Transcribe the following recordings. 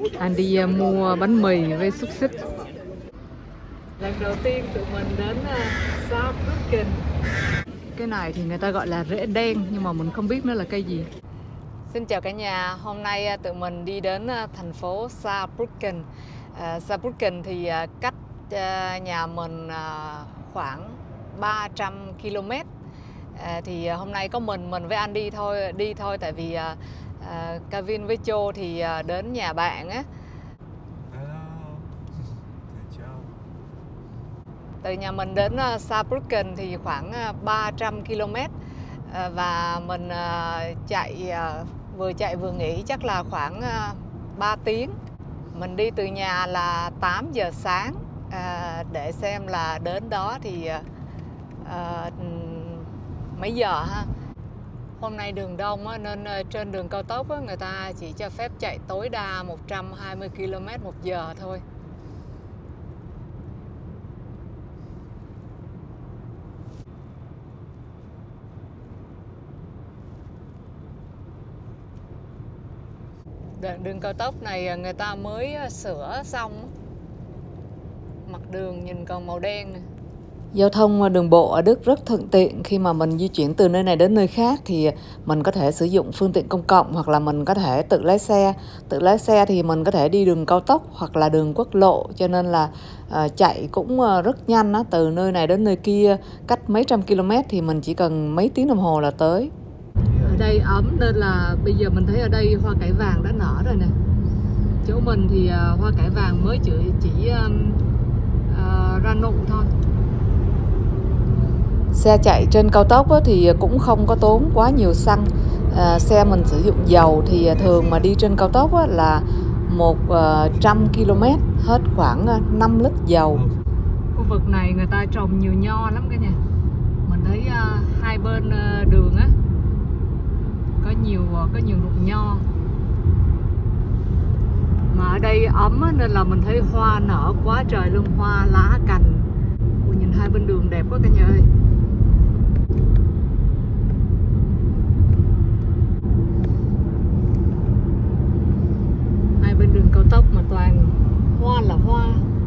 Anh đi mua bánh mì với xúc xích. Lần đầu tiên tụi mình đến Saarbrücken. Cái này thì người ta gọi là rễ đen, nhưng mà mình không biết nó là cây gì. Xin chào cả nhà, hôm nay tụi mình đi đến thành phố Saarbrücken. Saarbrücken thì cách nhà mình khoảng 300 km. Thì hôm nay có mình với anh đi thôi tại vì Kevin với Châu thì đến nhà bạn á. Từ nhà mình đến Saarbrücken thì khoảng 300 km. Và mình vừa chạy vừa nghỉ chắc là khoảng 3 tiếng. Mình đi từ nhà là 8 giờ sáng để xem là đến đó thì mấy giờ ha. Hôm nay đường đông á, nên trên đường cao tốc á, người ta chỉ cho phép chạy tối đa 120 km/h thôi. Đường cao tốc này người ta mới sửa xong. Mặt đường nhìn còn màu đen này. Giao thông đường bộ ở Đức rất thuận tiện. Khi mà mình di chuyển từ nơi này đến nơi khác thì mình có thể sử dụng phương tiện công cộng hoặc là mình có thể tự lái xe. Tự lái xe thì mình có thể đi đường cao tốc hoặc là đường quốc lộ, cho nên là chạy cũng rất nhanh á. Từ nơi này đến nơi kia cách mấy trăm km thì mình chỉ cần mấy tiếng đồng hồ là tới. Ở đây ấm nên là bây giờ mình thấy ở đây hoa cải vàng đã nở rồi nè. Chỗ mình thì hoa cải vàng mới chỉ ra nụ thôi. Xe chạy trên cao tốc thì cũng không có tốn quá nhiều xăng. Xe mình sử dụng dầu thì thường mà đi trên cao tốc là 100 km hết khoảng 5 lít dầu. Khu vực này người ta trồng nhiều nho lắm cả nhà. Mình thấy hai bên đường á có nhiều ruộng nho. Mà ở đây ấm á, nên là mình thấy hoa nở quá trời luôn, hoa lá cành. Ôi, nhìn hai bên đường đẹp quá cả nhà ơi. Hai bên đường cao tốc mà toàn hoa là hoa.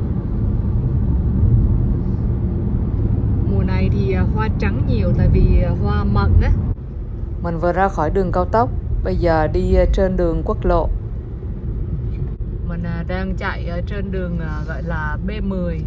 Mùa này thì hoa trắng nhiều tại vì hoa mận á. Mình vừa ra khỏi đường cao tốc, bây giờ đi trên đường quốc lộ. Mình đang chạy ở trên đường gọi là B10.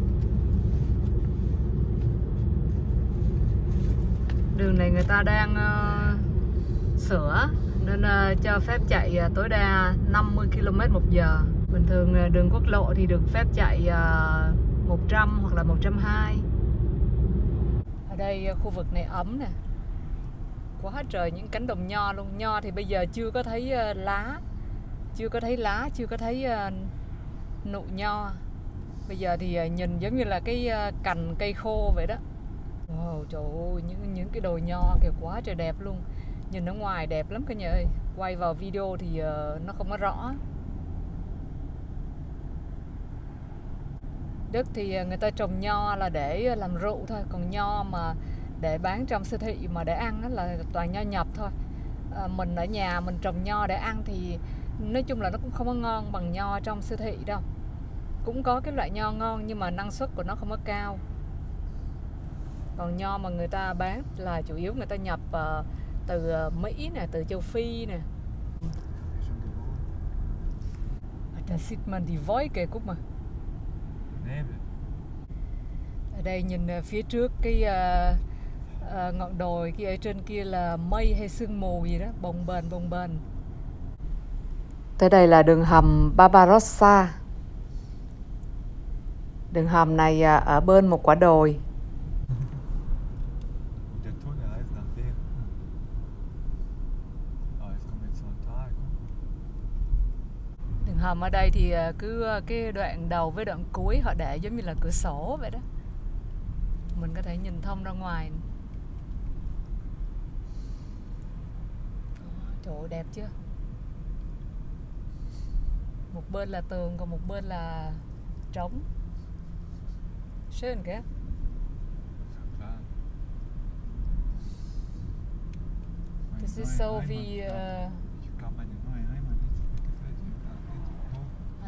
Đường này người ta đang sửa nên cho phép chạy tối đa 50 km/h. Bình thường đường quốc lộ thì được phép chạy 100 hoặc là 120. Ở đây khu vực này ấm nè. Quá trời những cánh đồng nho luôn. Nho thì bây giờ chưa có thấy lá. Chưa có thấy nụ nho. Bây giờ thì nhìn giống như là cái cành cây khô vậy đó. Wow, trời ơi, những cái đồi nho kìa, quá trời đẹp luôn. Nhìn ở ngoài đẹp lắm cả nhà ơi. Quay vào video thì nó không có rõ. Đức thì người ta trồng nho là để làm rượu thôi. Còn nho mà để bán trong siêu thị mà để ăn là toàn nho nhập thôi. Mình ở nhà mình trồng nho để ăn thì nói chung là nó cũng không có ngon bằng nho trong siêu thị đâu. Cũng có cái loại nho ngon nhưng mà năng suất của nó không có cao. Còn nho mà người ta bán là chủ yếu người ta nhập từ Mỹ nè, từ châu Phi nè. Da sieht man die Wolke, guck mal. Ở đây nhìn phía trước cái ngọn đồi kia, ở trên kia là mây hay sương mù gì đó, bồng bềnh. Tới đây là đường hầm Barbarossa. Đường hầm này ở bên một quả đồi. Đường hầm ở đây thì cứ cái đoạn đầu với đoạn cuối họ để giống như là cửa sổ vậy đó. Mình có thể nhìn thông ra ngoài. Trời ơi, đẹp chưa? Một bên là tường, còn một bên là trống. Schön, gell? Das ist so wie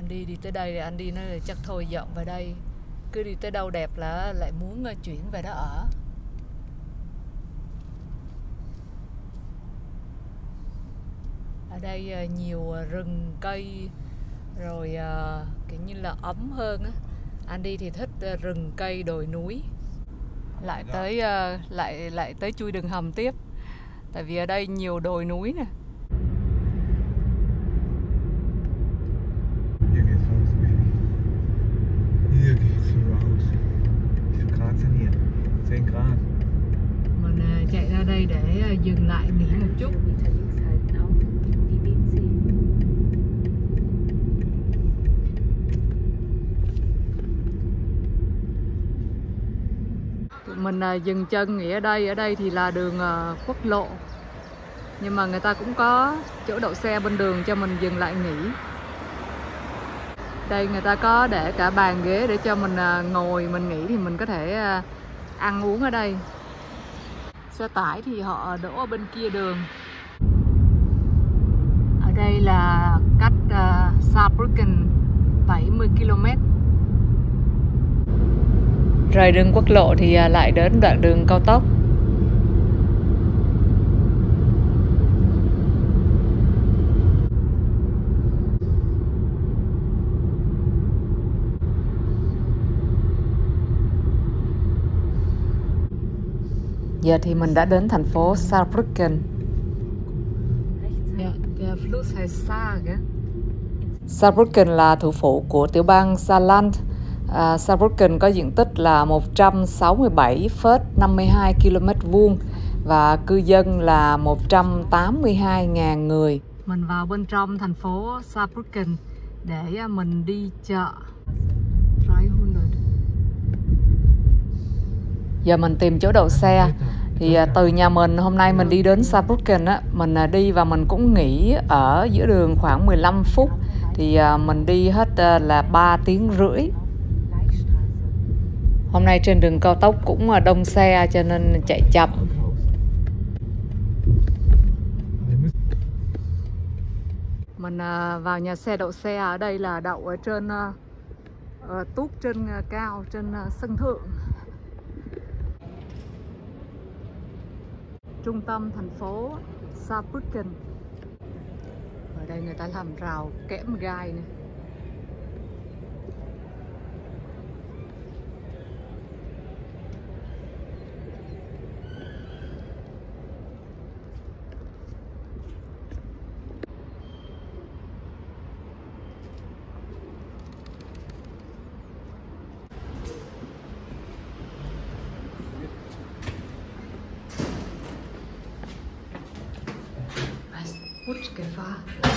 đi tới đây thì Andy nói là chắc thôi dọn về đây. Cứ đi tới đâu đẹp là lại muốn chuyển về đó ở. Ở đây nhiều rừng cây rồi kiểu như là ấm hơn á. Andy thì thích rừng cây đồi núi. Lại tới chui đường hầm tiếp. Tại vì ở đây nhiều đồi núi nè. Mình chạy ra đây để dừng lại nghỉ một chút. Mình dừng chân nghỉ ở đây thì là đường quốc lộ. Nhưng mà người ta cũng có chỗ đậu xe bên đường cho mình dừng lại nghỉ. Đây người ta có để cả bàn ghế để cho mình ngồi, mình nghỉ thì mình có thể ăn uống ở đây. Xe tải thì họ đổ ở bên kia đường. Ở đây là cách Saarbrücken 70 km. Rời đường quốc lộ thì lại đến đoạn đường cao tốc. Giờ thì mình đã đến thành phố Saarbrücken. Saarbrücken là thủ phủ của tiểu bang Saarland. Saarbrücken có diện tích là 167,52 km² và cư dân là 182.000 người. Mình vào bên trong thành phố Saarbrücken để mình đi chợ. Giờ mình tìm chỗ đậu xe. Thì từ nhà mình hôm nay mình đi đến Saarbrücken á, mình đi và mình cũng nghỉ ở giữa đường khoảng 15 phút. Thì mình đi hết là 3 tiếng rưỡi. Hôm nay trên đường cao tốc cũng đông xe cho nên chạy chậm. Mình vào nhà xe đậu xe ở đây là đậu ở trên túp trên cao, trên sân thượng. Trung tâm thành phố Saarbrücken. Ở đây người ta làm rào kẽm gai này. Rutschgefahr.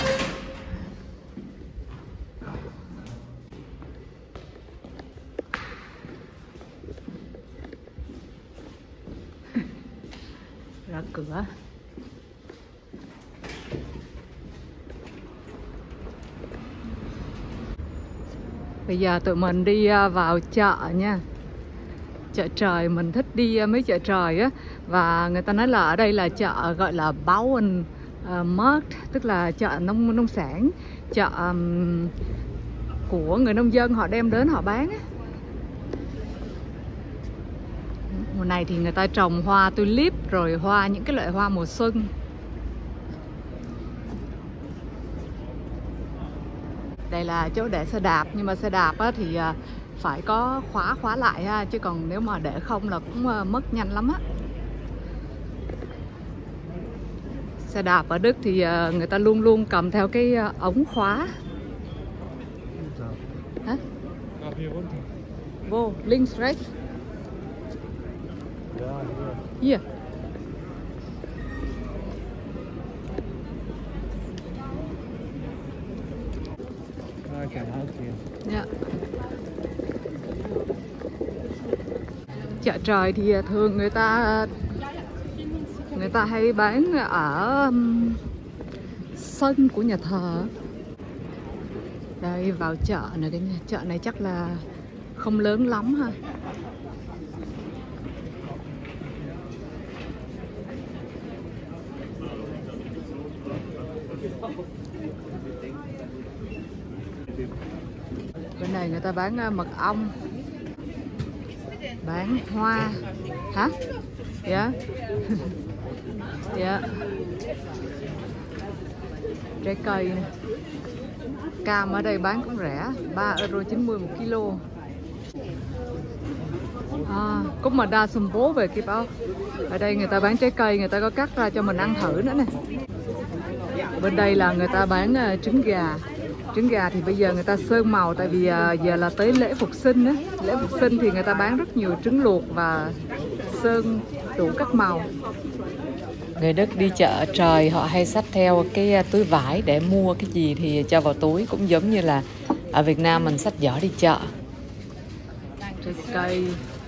Ra cửa. Bây giờ tụi mình đi vào chợ nha. Chợ trời, mình thích đi mấy chợ trời á. Và người ta nói là ở đây là chợ gọi là Bauern Markt, tức là chợ nông sản, chợ của người nông dân họ đem đến họ bán á. Mùa này thì người ta trồng hoa tulip rồi những cái loại hoa mùa xuân. Đây là chỗ để xe đạp, nhưng mà xe đạp á thì phải có khóa lại ha, chứ còn nếu mà để không là cũng mất nhanh lắm á. Xe đạp ở Đức thì người ta luôn luôn cầm theo cái ống khóa. Hả? Vô, links, right? Hier. Yeah. Chợ trời thì thường người ta hay bán ở sân của nhà thờ. Đây vào chợ này, cái chợ này chắc là không lớn lắm ha. Bên này người ta bán mật ong, bán hoa. Hả? Dạ. Dạ. Trái cây này. Cam ở đây bán cũng rẻ, 3,90 € một kilo. Cũng mà đa xung bố về kịp áo. Ở đây người ta bán trái cây, người ta có cắt ra cho mình ăn thử nữa nè. Bên đây là người ta bán trứng gà. Trứng gà thì bây giờ người ta sơn màu, tại vì giờ là tới lễ Phục Sinh á. Lễ Phục Sinh thì người ta bán rất nhiều trứng luộc và sơn đủ các màu. Người Đức đi chợ trời họ hay xách theo cái túi vải để mua cái gì thì cho vào túi, cũng giống như là ở Việt Nam mình xách giỏ đi chợ. Trái cây,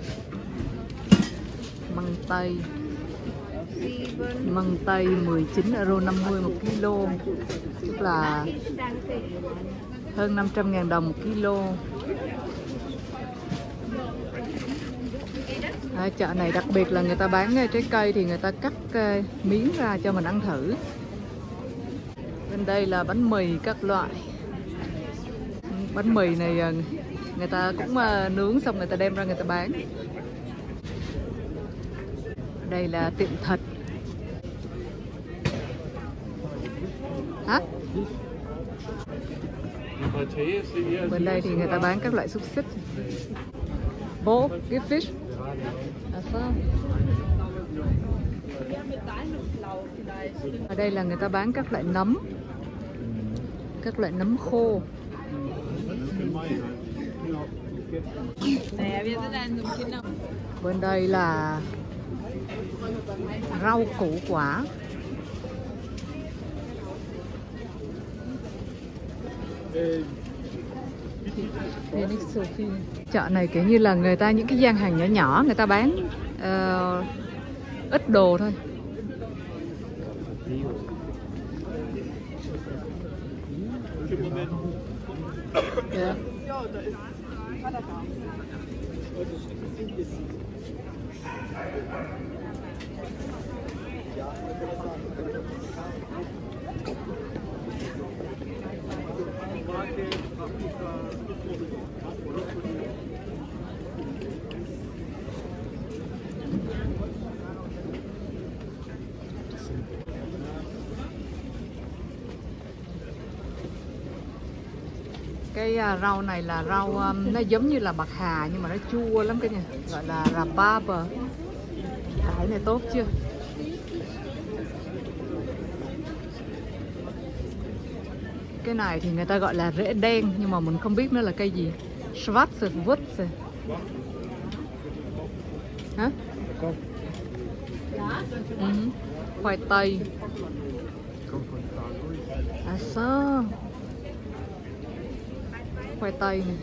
măng tây. Măng tây 19,50 € một kilo, tức là hơn 500.000 đồng một kilo. Chợ này đặc biệt là người ta bán trái cây thì người ta cắt miếng ra cho mình ăn thử. Bên đây là bánh mì các loại. Bánh mì này người ta cũng nướng xong người ta đem ra người ta bán. Đây là tiệm thịt. Hả? Bên đây thì người ta bán các loại xúc xích. Bố, cái fish. Sao? Ở đây là người ta bán các loại nấm. Các loại nấm khô. Bên đây là rau củ quả. Chợ này kiểu như là người ta những cái gian hàng nhỏ nhỏ người ta bán ít đồ thôi. Yeah. Cái rau này là rau nó giống như là bạc hà nhưng mà nó chua lắm cả nhà, gọi là rhabarber. Cái này tốt chưa? Cái này thì người ta gọi là rễ đen nhưng mà mình không biết nó là cây gì. Schwarzwurzel. Hả? Khoai tây. Sao? Khoai tây này.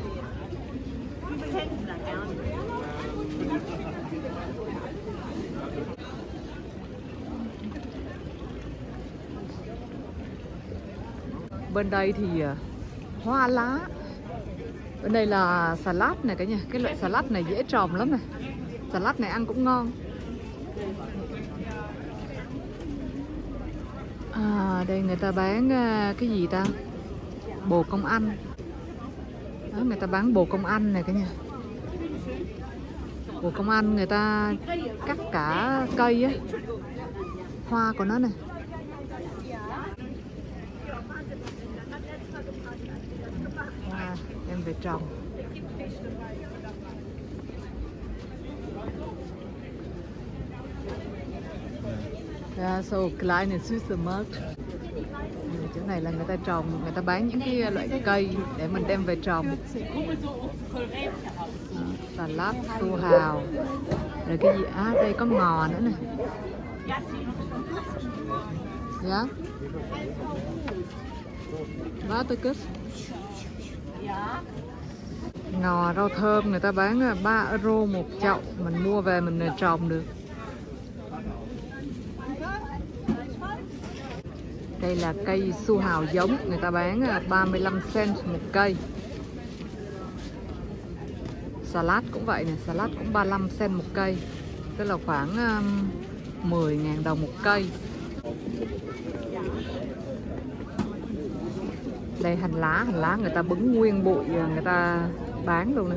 Bên đây thì hoa lá. Bên đây là salad này cả nhà. Cái loại salad này dễ trồng lắm này. Salad này ăn cũng ngon. Đây người ta bán cái gì ta? Bồ công anh. Đó, người ta bán bồ công anh này cả nhà. Bồ công anh người ta cắt cả cây á, hoa của nó này. Em về trồng. Ja, so kleine süße Markt. Chỗ này là người ta trồng, người ta bán những cái loại cây để mình đem về trồng. Salad, su hào. Rồi cái gì? Đây có ngò nữa nè. Dạ. Đó tôi cứ. Ngò rau thơm người ta bán 3 € một chậu, mình mua về mình trồng được. Đây là cây su hào giống, người ta bán 35 cent một cây. Salad cũng vậy nè, salad cũng 35 cent một cây, tức là khoảng 10.000 đồng một cây. Đây hành lá người ta bứng nguyên bụi người ta bán luôn nè.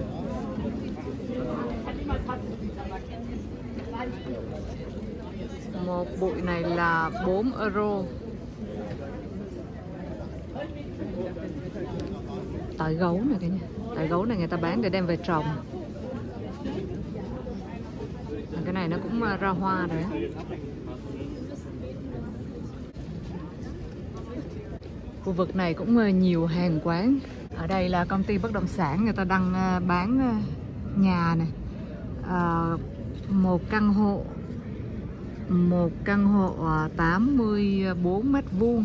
Một bụi này là 4 euro. Tỏi gấu này cả nhà. Tỏi gấu này người ta bán để đem về trồng. Cái này nó cũng ra hoa rồi á. Khu vực này cũng nhiều hàng quán. Ở đây là công ty bất động sản, người ta đang bán nhà này. Một căn hộ 84 mét vuông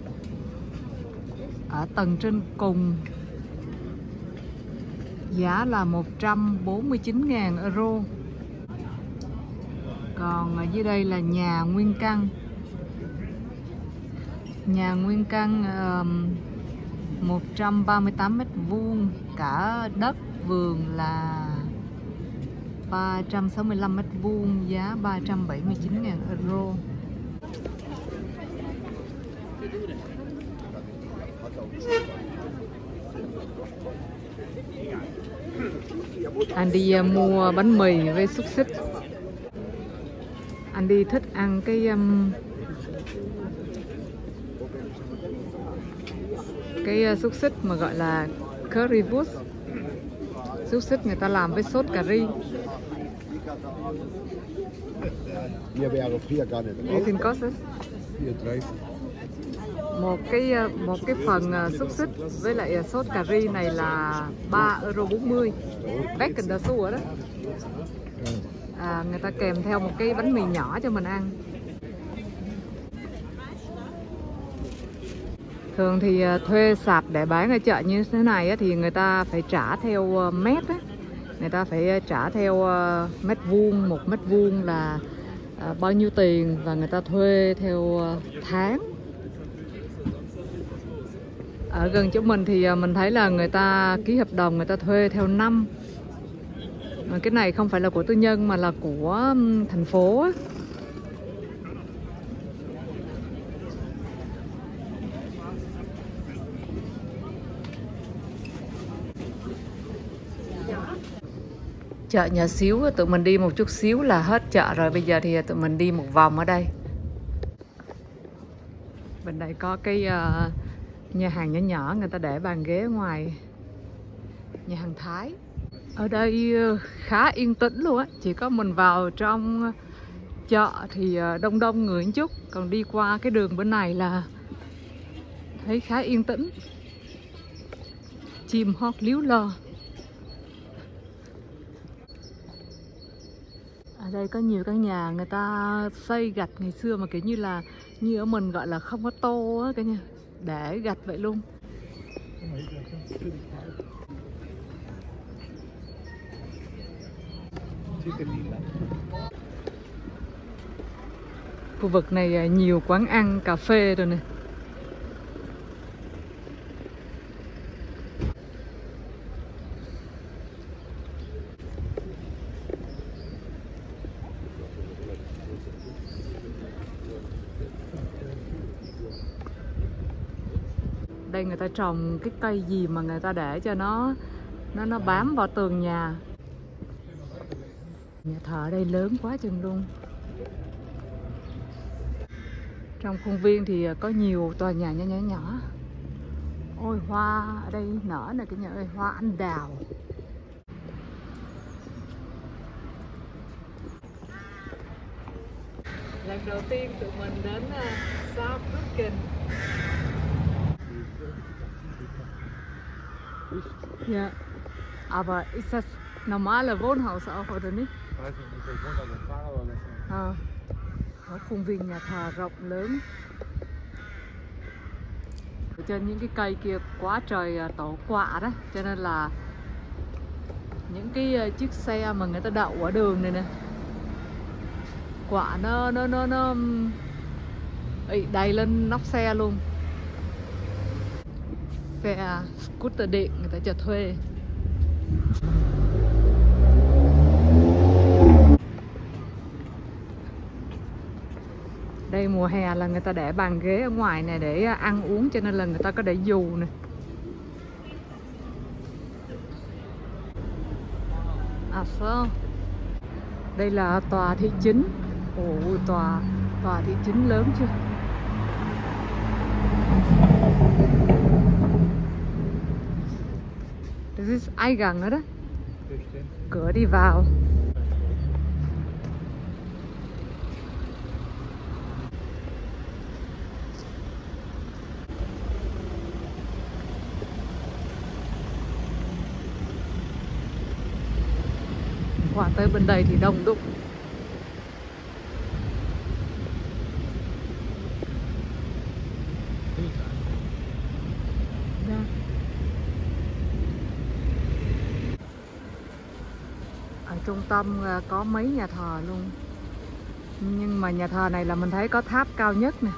ở tầng trên cùng, giá là 149.000 euro. Còn ở dưới đây là nhà nguyên căn. Nhà nguyên căn 138 mét vuông, cả đất vườn là 365 mét vuông, giá 379.000 euro. Anh đi mua bánh mì với xúc xích. Anh đi thích ăn cái xúc xích mà gọi là currywurst. Xúc xích người ta làm với sốt cà ri. Một cái phần xúc xích với lại sốt cà ri này là 3,40 euro. Back in the store đó. Người ta kèm theo một cái bánh mì nhỏ cho mình ăn. Thường thì thuê sạp để bán ở chợ như thế này thì người ta phải trả theo mét á. Người ta phải trả theo mét vuông, 1 mét vuông là bao nhiêu tiền, và người ta thuê theo tháng. Ở gần chỗ mình thì mình thấy là người ta ký hợp đồng, người ta thuê theo năm. Mà cái này không phải là của tư nhân mà là của thành phố á. Chợ nhỏ xíu, tụi mình đi một chút xíu là hết chợ rồi. Bây giờ thì tụi mình đi một vòng ở đây. Bên đây có cái nhà hàng nhỏ nhỏ, người ta để bàn ghế ngoài. Nhà hàng Thái. Ở đây khá yên tĩnh luôn á. Chỉ có mình vào trong chợ thì đông đông người một chút. Còn đi qua cái đường bên này là thấy khá yên tĩnh. Chim hót líu lo. Ở đây có nhiều căn nhà người ta xây gạch ngày xưa mà kiểu như là như ở mình gọi là không có tô á cả nhà, để gạch vậy luôn. Khu vực này nhiều quán ăn, cà phê rồi nè. Đây người ta trồng cái cây gì mà người ta để cho nó bám vào tường nhà. Nhà thờ ở đây lớn quá chừng luôn. Trong khuôn viên thì có nhiều tòa nhà nhỏ nhỏ. Ôi hoa ở đây nở nè cả nhà ơi, hoa anh đào. Lần đầu tiên tụi mình đến Saarbrücken. Ja, aber ist das normale Wohnhaus auch oder nicht? Ở khuôn viên nhà thờ rộng lớn. Ở trên những cái cây kia quá trời tổ quạ đó, cho nên là những cái chiếc xe mà người ta đậu ở đường này nè, quạ nó đầy lên nóc xe luôn. Xe scooter điện người ta cho thuê. đây mùa hè là người ta để bàn ghế ở ngoài này để ăn uống, cho nên là người ta có để dù nè. À sao? Đây là tòa thị chính. Ồ, tòa thị chính lớn chưa? This is Eingang nữa đó. Cửa đi vào. Qua tới bên đây thì đông đúc. Ở trung tâm có mấy nhà thờ luôn. Nhưng mà nhà thờ này là mình thấy có tháp cao nhất nè.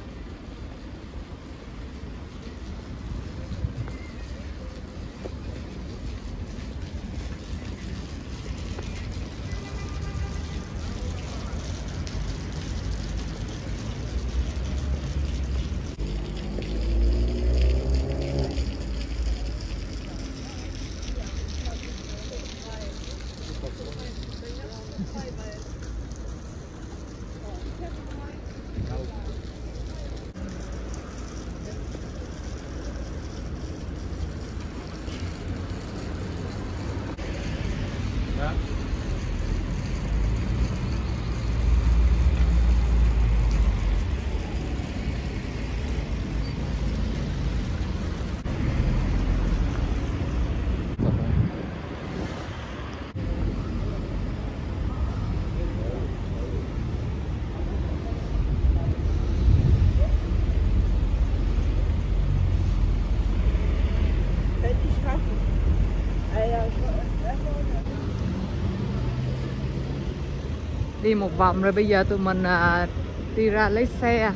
Đi một vòng rồi bây giờ tụi mình đi ra lấy xe.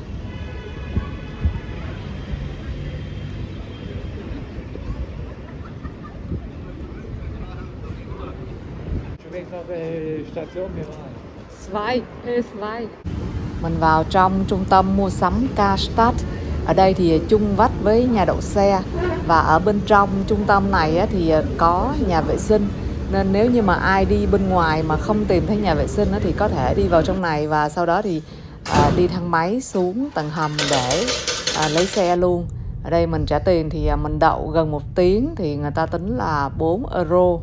Mình vào trong trung tâm mua sắm Karstadt. Ở đây thì chung vách với nhà đậu xe. Và ở bên trong trung tâm này thì có nhà vệ sinh. Nên nếu như mà ai đi bên ngoài mà không tìm thấy nhà vệ sinh thì có thể đi vào trong này. Và sau đó thì đi thang máy xuống tầng hầm để lấy xe luôn. Ở đây mình trả tiền thì mình đậu gần 1 tiếng thì người ta tính là 4 euro.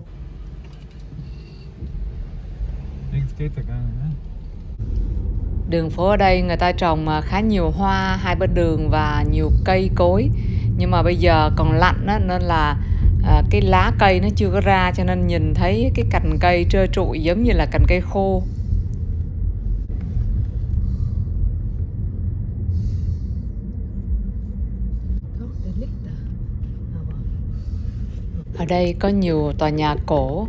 Đường phố ở đây người ta trồng khá nhiều hoa hai bên đường và nhiều cây cối. Nhưng mà bây giờ còn lạnh á, nên là cái lá cây nó chưa có ra, cho nên nhìn thấy cái cành cây trơ trụi giống như là cành cây khô. Ở đây có nhiều tòa nhà cổ.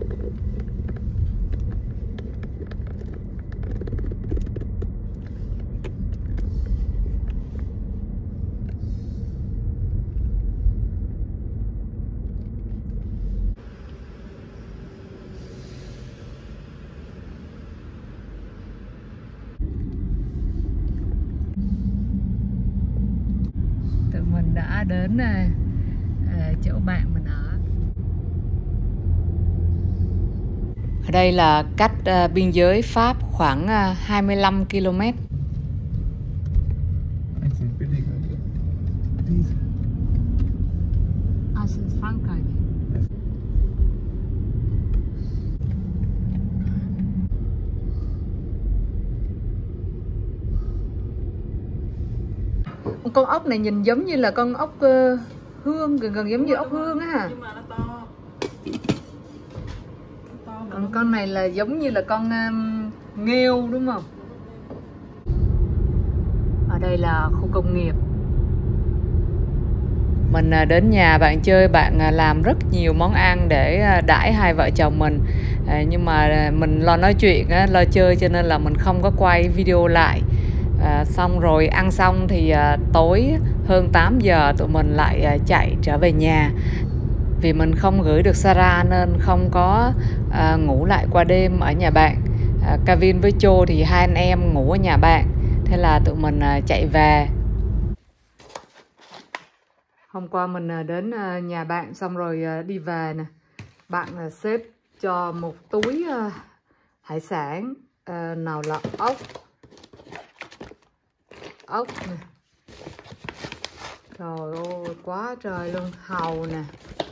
Tụi mình đã đến chỗ bạn mình ở. Ở đây là cách biên giới Pháp khoảng 25 km. Con ốc này nhìn giống như là con ốc hương, gần giống như ốc hương á hả? Còn con này là giống như là con nghêu đúng không? Ở đây là khu công nghiệp. Mình đến nhà bạn chơi, bạn làm rất nhiều món ăn để đãi hai vợ chồng mình. Nhưng mà mình lo nói chuyện, lo chơi cho nên là mình không có quay video lại. Xong rồi ăn xong thì tối hơn 8 giờ tụi mình lại chạy trở về nhà. Vì mình không gửi được Sarah nên không có ngủ lại qua đêm ở nhà bạn. Kevin với Cho thì hai anh em ngủ ở nhà bạn. Thế là tụi mình chạy về. Hôm qua mình đến nhà bạn xong rồi đi về nè. Bạn xếp cho một túi hải sản, nào là ốc nè, trời ơi quá trời luôn, hàu nè.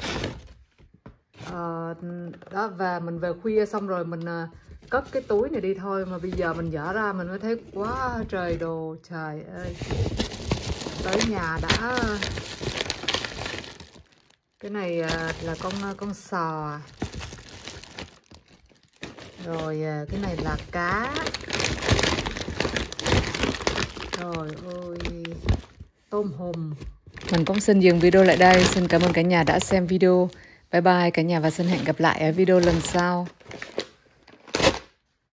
Đó, và mình về khuya xong rồi mình cất cái túi này đi thôi, mà bây giờ mình dở ra mình mới thấy quá trời đồ. Trời ơi, tới nhà đã. Cái này là con sò, rồi cái này là cá, trời ơi tôm hùm. Mình cũng xin dừng video lại đây. Xin cảm ơn cả nhà đã xem video. Bye bye cả nhà và xin hẹn gặp lại ở video lần sau.